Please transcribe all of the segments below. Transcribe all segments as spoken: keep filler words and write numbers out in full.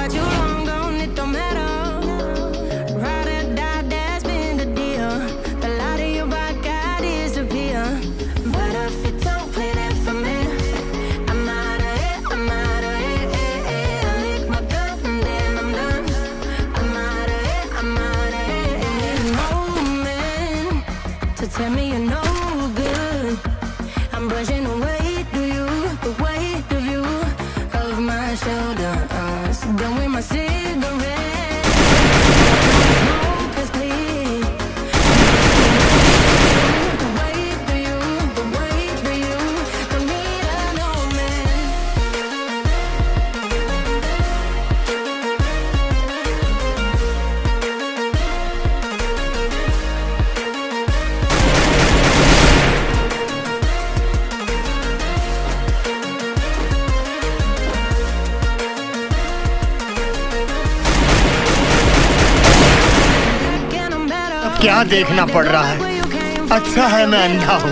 but you long gone, it don't matter. Ride or die, that's been the deal. The light of your back, I disappear. But if you don't play that for me, I'm out of it, I'm out of it, eh, eh. I lick my gun and then I'm done. I'm out of it, I'm out of it, eh. No man to tell me you're no good. I'm brushing away, do you, the weight of you, of my shoulder. Uh, so done with my cigarette. Smoke is clean. The weight of you, the weight of you, don't need a no man. क्या देखना पड़ रहा है? अच्छा है मैं अंधा हूँ।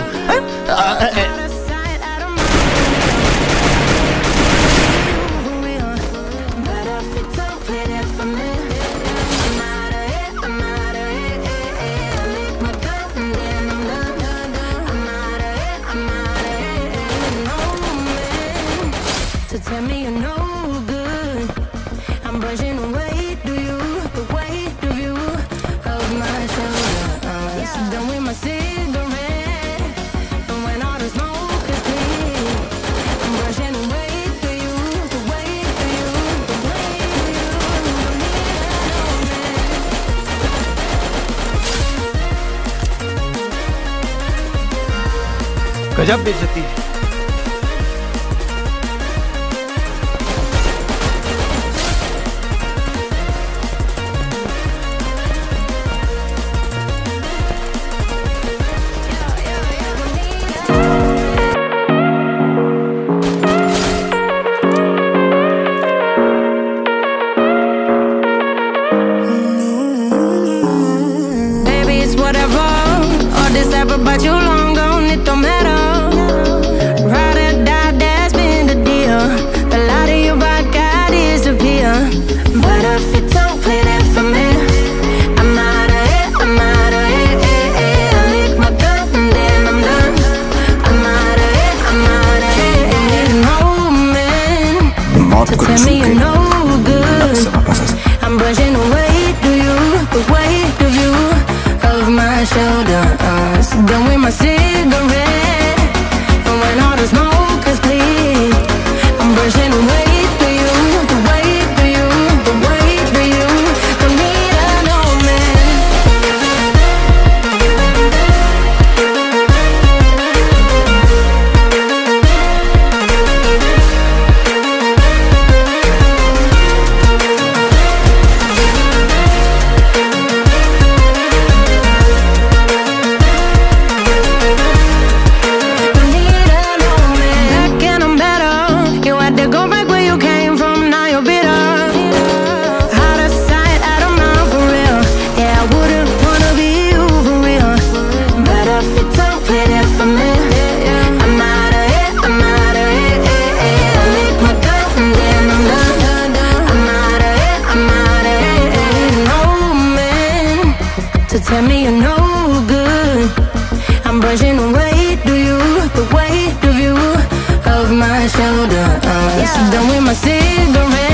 Tell me you're no good. I'm brushing away, do you, the weight of you, of my shoulder. Uh, so done with my cigarette, and when all the smoke is clear, I'm brushing away, do you, the weight of you, the weight of you, don't need a no man. गजब बेइज्जती है। But you long gone, it don't matter. Ride or die, that's been the deal. The light of your back, I disappear. But if you don't play that for me, I'm out of it, I'm out of it, eh, eh. I lick my gun and then I'm done. I'm out of it, I'm out of it, eh. No man to tell me you're no good. I'm brushing away, do you, the weight of you, of my shoulder. Uh, so done with my cigarette, and when all the smoke is clear, I'm brushing away, do you, the weight of you, the weight of you, don't need a no man. Tell me you're no good. I'm brushing away, do you, the weight of you, of my shoulder. Uh, so done with my cigarette.